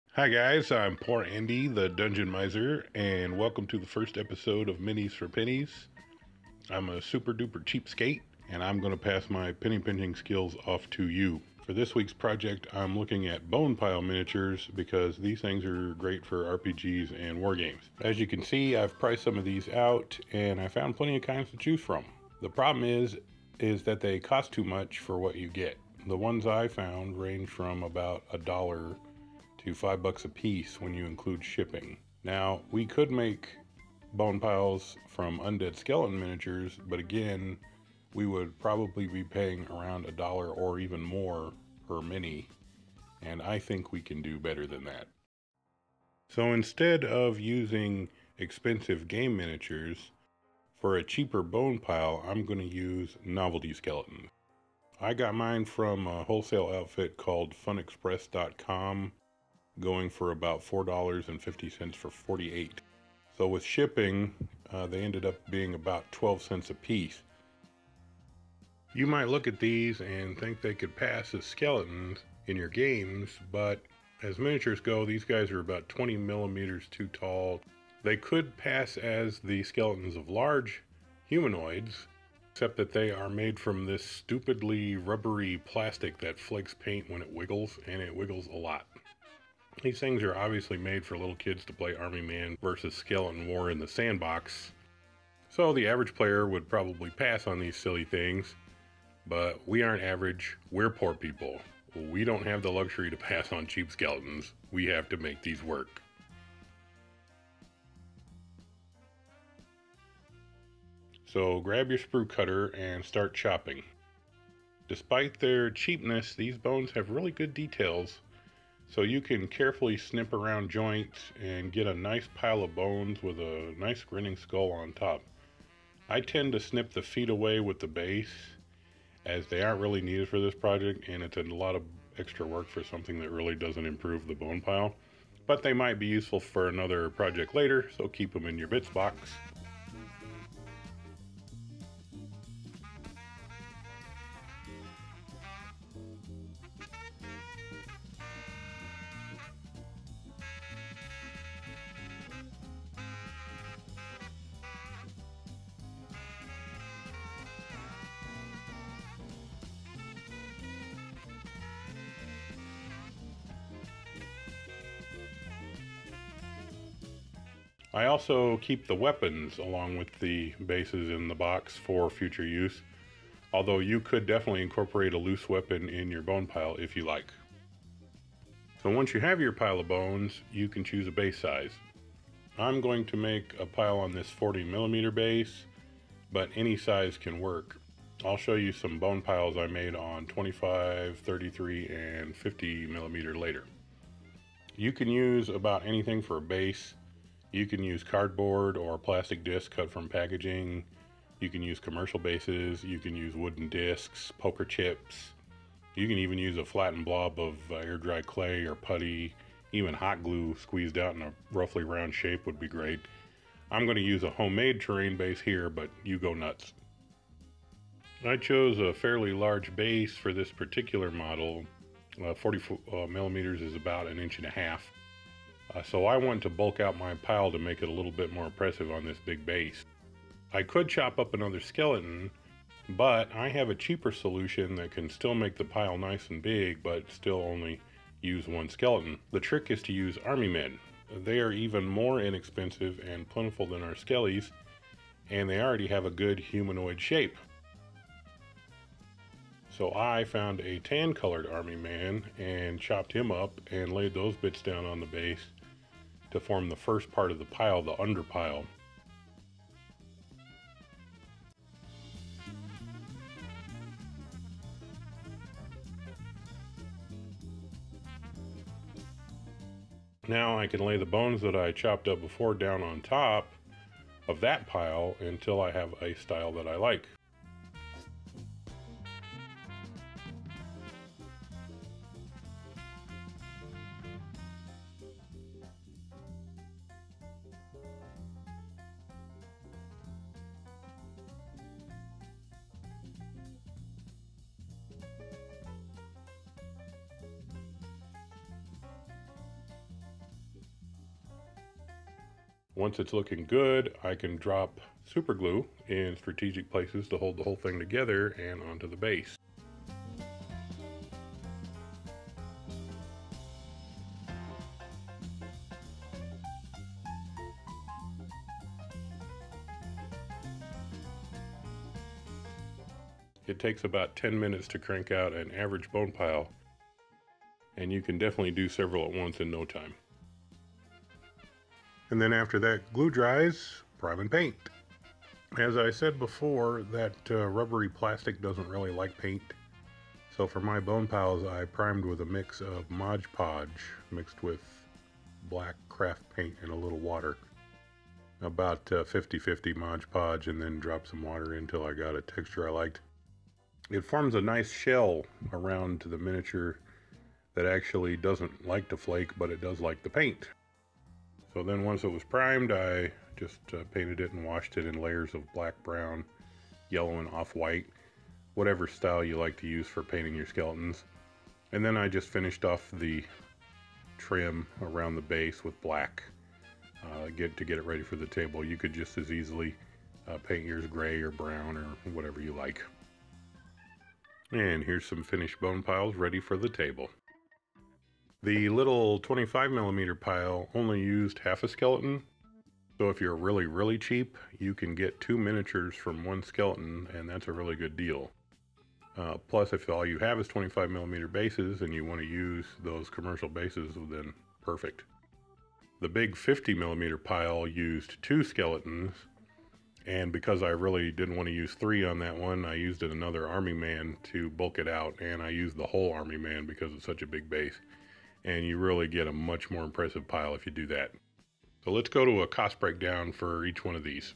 Hi guys, I'm poor Andy, the Dungeon Miser, and welcome to the first episode of Minis for Pennies. I'm a super duper cheapskate, and I'm going to pass my penny pinching skills off to you. For this week's project, I'm looking at bone pile miniatures because these things are great for RPGs and war games. As you can see, I've priced some of these out, and I found plenty of kinds to choose from. The problem is that they cost too much for what you get. The ones I found range from about $1 to $5 a piece when you include shipping. Now, we could make bone piles from undead skeleton miniatures, but again, we would probably be paying around $1 or even more per mini, and I think we can do better than that. So instead of using expensive game miniatures, for a cheaper bone pile, I'm going to use novelty skeletons. I got mine from a wholesale outfit called funexpress.com, going for about $4.50 for 48. So with shipping, they ended up being about 12 cents a piece. You might look at these and think they could pass as skeletons in your games, but as miniatures go, these guys are about 20 millimeters too tall. They could pass as the skeletons of large humanoids, except that they are made from this stupidly rubbery plastic that flakes paint when it wiggles, and it wiggles a lot. These things are obviously made for little kids to play Army Man versus Skeleton War in the sandbox. So the average player would probably pass on these silly things, but we aren't average, we're poor people. We don't have the luxury to pass on cheap skeletons. We have to make these work. So grab your sprue cutter and start chopping. Despite their cheapness, these bones have really good details, so you can carefully snip around joints and get a nice pile of bones with a nice grinning skull on top. I tend to snip the feet away with the base, as they aren't really needed for this project, and it's a lot of extra work for something that really doesn't improve the bone pile. But they might be useful for another project later, so keep them in your bits box. I also keep the weapons along with the bases in the box for future use, although you could definitely incorporate a loose weapon in your bone pile if you like. So once you have your pile of bones, you can choose a base size. I'm going to make a pile on this 40 millimeter base, but any size can work. I'll show you some bone piles I made on 25, 33, and 50 millimeter later. You can use about anything for a base. You can use cardboard or plastic disc cut from packaging. You can use commercial bases. You can use wooden discs, poker chips. You can even use a flattened blob of air-dry clay or putty. Even hot glue squeezed out in a roughly round shape would be great. I'm going to use a homemade terrain base here, but you go nuts. I chose a fairly large base for this particular model. 40 millimeters is about 1.5 inches. So I want to bulk out my pile to make it a little bit more impressive on this big base. I could chop up another skeleton, but I have a cheaper solution that can still make the pile nice and big, but still only use one skeleton. The trick is to use army men. They are even more inexpensive and plentiful than our skellies, and they already have a good humanoid shape. So I found a tan colored army man and chopped him up and laid those bits down on the base to form the first part of the pile, the under pile. Now I can lay the bones that I chopped up before down on top of that pile until I have a style that I like. Once it's looking good, I can drop super glue in strategic places to hold the whole thing together and onto the base. It takes about 10 minutes to crank out an average bone pile, and you can definitely do several at once in no time. And then after that glue dries, prime and paint. As I said before, that rubbery plastic doesn't really like paint. So for my bone piles, I primed with a mix of Mod Podge mixed with black craft paint and a little water. About 50-50 Mod Podge, and then drop some water in until I got a texture I liked. It forms a nice shell around the miniature that actually doesn't like to flake, but it does like the paint. So then once it was primed, I just painted it and washed it in layers of black, brown, yellow, and off-white, whatever style you like to use for painting your skeletons. And then I just finished off the trim around the base with black to get it ready for the table. You could just as easily paint yours gray or brown or whatever you like. And here's some finished bone piles ready for the table. The little 25mm pile only used half a skeleton, so if you're really cheap, you can get 2 miniatures from one skeleton, and that's a really good deal. Plus, if all you have is 25mm bases and you want to use those commercial bases, then perfect. The big 50mm pile used 2 skeletons, and because I really didn't want to use 3 on that one, I used another army man to bulk it out, and I used the whole army man because it's such a big base. And you really get a much more impressive pile if you do that. So let's go to a cost breakdown for each one of these.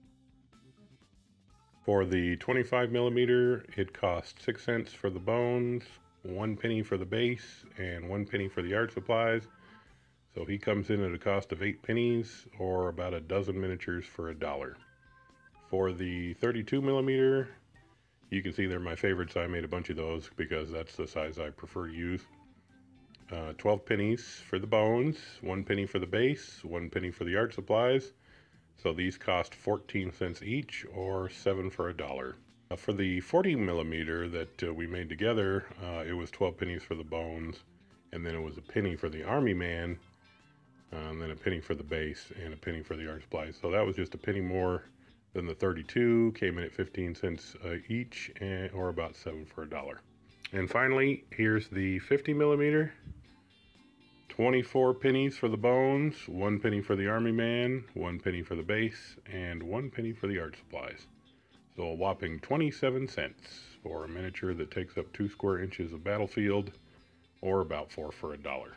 For the 25mm, it cost 6 cents for the bones, 1 penny for the base, and 1 penny for the art supplies. So he comes in at a cost of 8 pennies, or about a dozen miniatures for $1. For the 32mm, you can see they're my favorites. I made a bunch of those because that's the size I prefer to use. 12 pennies for the bones, 1 penny for the base, 1 penny for the art supplies. So these cost 14 cents each, or 7 for $1. For the 40mm that we made together, it was 12 pennies for the bones, and then it was a penny for the army man, and then a penny for the base, and a penny for the art supplies. So that was just a penny more than the 32, came in at 15 cents each, or about 7 for $1. And finally, here's the 50mm. 24 pennies for the bones, 1 penny for the army man, 1 penny for the base, and 1 penny for the art supplies. So a whopping 27 cents for a miniature that takes up 2 square inches of battlefield, or about 4 for $1.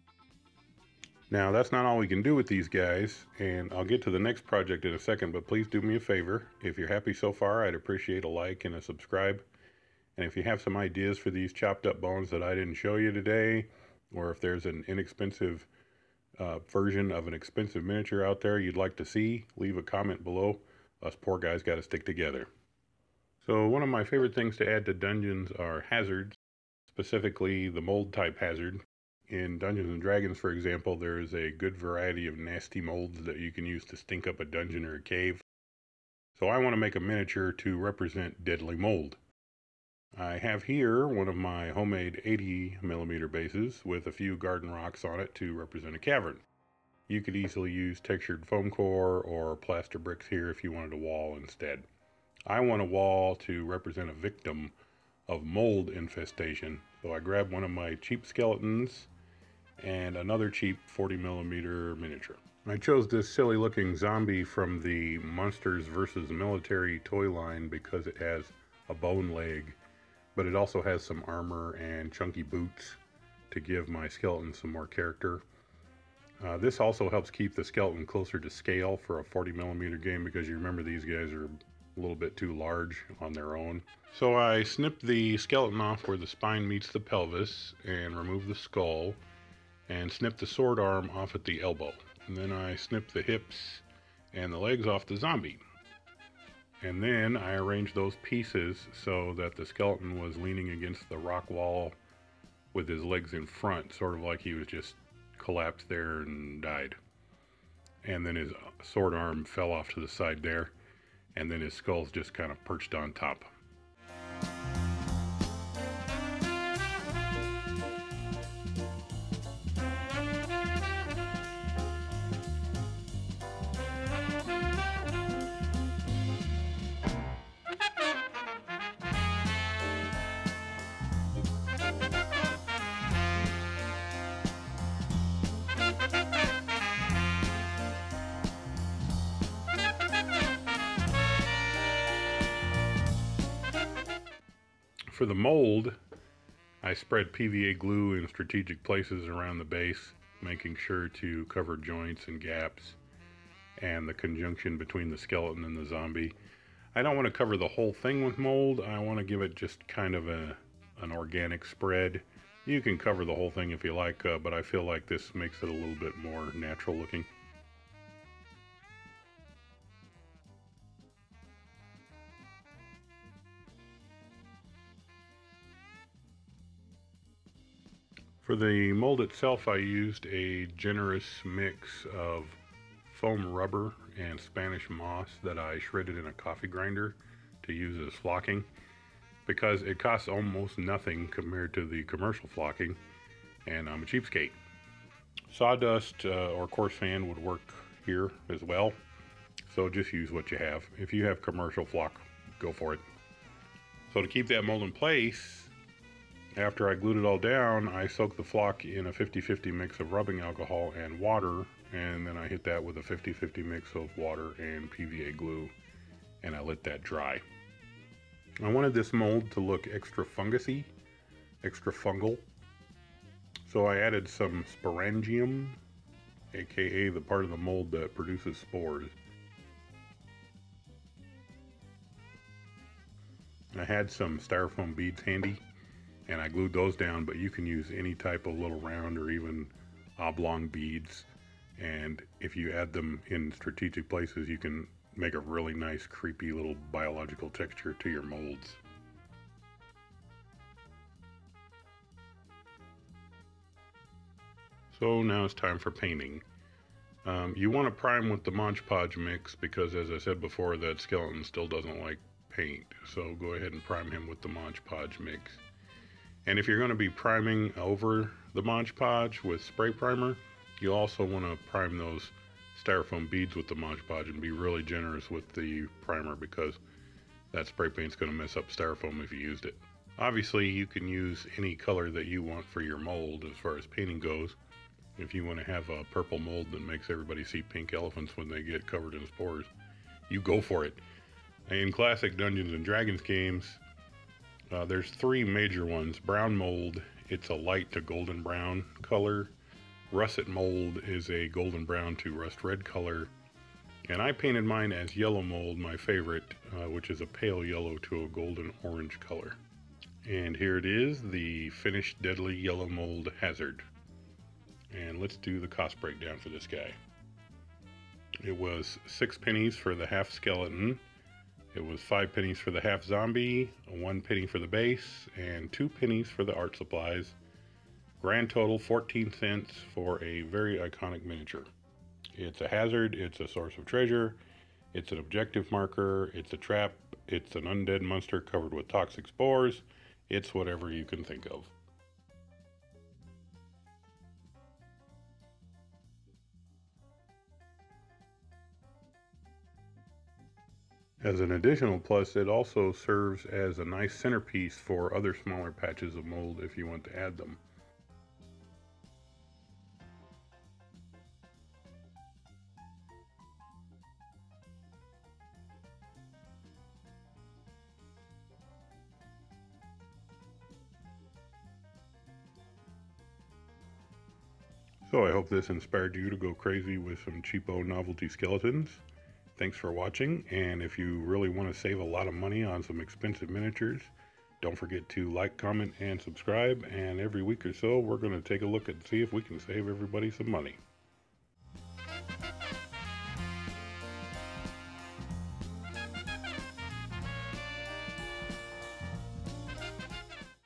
Now that's not all we can do with these guys, and I'll get to the next project in a second, but please do me a favor. If you're happy so far, I'd appreciate a like and a subscribe. And if you have some ideas for these chopped up bones that I didn't show you today, or if there's an inexpensive version of an expensive miniature out there you'd like to see, leave a comment below. Us poor guys got to stick together. So one of my favorite things to add to dungeons are hazards, specifically the mold type hazard. In Dungeons and Dragons, for example, there is a good variety of nasty molds that you can use to stink up a dungeon or a cave. So I want to make a miniature to represent deadly mold. I have here one of my homemade 80mm bases with a few garden rocks on it to represent a cavern. You could easily use textured foam core or plaster bricks here if you wanted a wall instead. I want a wall to represent a victim of mold infestation, so I grabbed one of my cheap skeletons and another cheap 40mm miniature. I chose this silly looking zombie from the Monsters vs. Military toy line because it has a bone leg, but it also has some armor and chunky boots to give my skeleton some more character. This also helps keep the skeleton closer to scale for a 40mm game, because you remember these guys are a little bit too large on their own. So I snipped the skeleton off where the spine meets the pelvis and removed the skull, and snipped the sword arm off at the elbow. And then I snipped the hips and the legs off the zombie. And then I arranged those pieces so that the skeleton was leaning against the rock wall with his legs in front, sort of like he was just collapsed there and died. and then his sword arm fell off to the side there, and then his skull's just kind of perched on top. For the mold, I spread PVA glue in strategic places around the base, making sure to cover joints and gaps and the conjunction between the skeleton and the zombie. I don't want to cover the whole thing with mold. I want to give it just kind of an organic spread. You can cover the whole thing if you like, but I feel like this makes it a little bit more natural looking. For the mold itself, I used a generous mix of foam rubber and Spanish moss that I shredded in a coffee grinder to use as flocking, because it costs almost nothing compared to the commercial flocking, and I'm a cheapskate. Sawdust or coarse sand would work here as well, so just use what you have. If you have commercial flock, go for it. So to keep that mold in place, after I glued it all down, I soaked the flock in a 50-50 mix of rubbing alcohol and water, and then I hit that with a 50-50 mix of water and PVA glue, and I let that dry. I wanted this mold to look extra fungusy, extra fungal, so I added some sporangium, aka the part of the mold that produces spores. I had some styrofoam beads handy, and I glued those down, but you can use any type of little round or even oblong beads, and if you add them in strategic places, you can make a really nice creepy little biological texture to your molds. So now it's time for painting. You want to prime with the Mod Podge mix because, as I said before, that skeleton still doesn't like paint, so go ahead and prime him with the Mod Podge mix. And if you're going to be priming over the Mod Podge with spray primer, you also want to prime those styrofoam beads with the Mod Podge and be really generous with the primer, because that spray paint's going to mess up styrofoam if you used it. Obviously, you can use any color that you want for your mold as far as painting goes. If you want to have a purple mold that makes everybody see pink elephants when they get covered in spores, you go for it. In classic Dungeons and Dragons games, there's three major ones. Brown mold, it's a light to golden brown color. Russet mold is a golden brown to rust red color. And I painted mine as yellow mold, my favorite, which is a pale yellow to a golden orange color. And here it is, the finished deadly yellow mold hazard. And let's do the cost breakdown for this guy. It was 6 pennies for the half skeleton. It was 5 pennies for the half zombie, 1 penny for the base, and 2 pennies for the art supplies. Grand total 14 cents for a very iconic miniature. It's a hazard, it's a source of treasure, it's an objective marker, it's a trap, it's an undead monster covered with toxic spores, it's whatever you can think of. As an additional plus, it also serves as a nice centerpiece for other smaller patches of mold if you want to add them. So I hope this inspired you to go crazy with some cheapo novelty skeletons. Thanks for watching, and if you really want to save a lot of money on some expensive miniatures, don't forget to like, comment, and subscribe, and every week or so we're going to take a look and see if we can save everybody some money.